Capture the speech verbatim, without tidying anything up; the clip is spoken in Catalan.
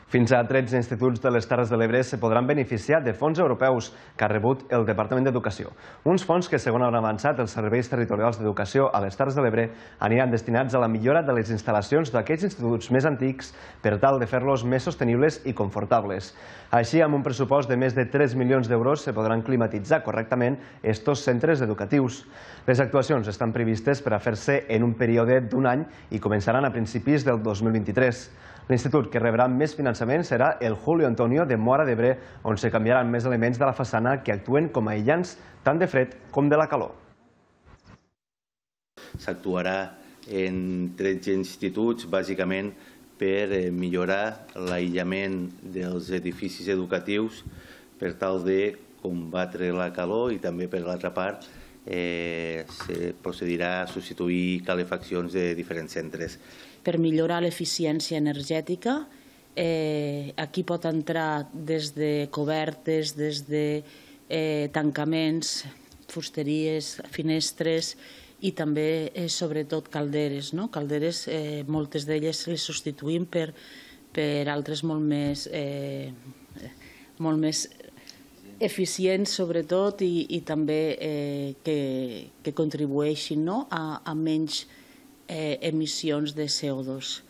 Fins a tretze instituts de les Terres de l'Ebre se podran beneficiar de fons europeus que ha rebut el Departament d'Educació. Uns fons que, segons han avançat els serveis territorials d'educació a les Terres de l'Ebre, aniran destinats a la millora de les instal·lacions d'aquests instituts més antics per tal de fer-los més sostenibles i confortables. Així, amb un pressupost de més de tres milions d'euros, se podran climatitzar correctament estos centres educatius. Les actuacions estan previstes per a fer-se en un període d'un any i començaran a principis del dos mil vint-i-tres. L'institut que rebrà més finançament serà el Julio Antonio de Móra d'Ebre, on se canviaran més elements de la façana que actuen com a aïllants tant de fred com de la calor. S'actuarà en tretze instituts, bàsicament per millorar l'aïllament dels edificis educatius per tal de combatre la calor i també, per l'altra part, se procedirà a substituir calefaccions de diferents centres. Per millorar l'eficiència energètica, aquí pot entrar des de cobertes, des de tancaments, fusteries, finestres i també, sobretot, calderes. Calderes, moltes d'elles les substituïm per altres molt més eficients, sobretot, i també que contribueixin a menys emissions de C O dos.